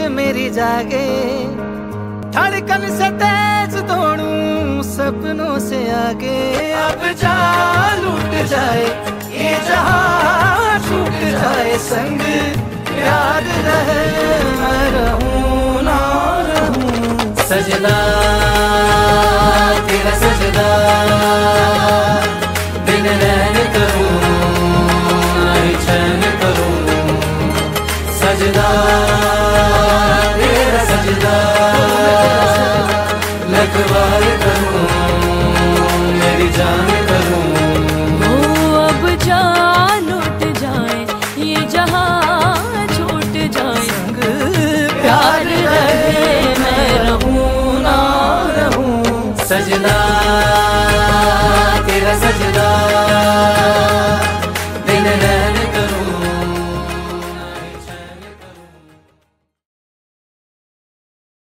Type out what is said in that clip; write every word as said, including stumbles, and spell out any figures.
मेरी जागे, धड़कन से तेज दौड़ूं सपनों से आगे। अब जा लूट जाए ये जहां, छूट जाए संग याद रहे, मैं रहूं ना रहूं। सजदा तेरा सजदा, दिन रैन करूं नहीं चैन करूं। सजदा तेरा सजदा, लखवार करूं मेरी जान करूं। ओ अब जा लुट जाए ये जहां,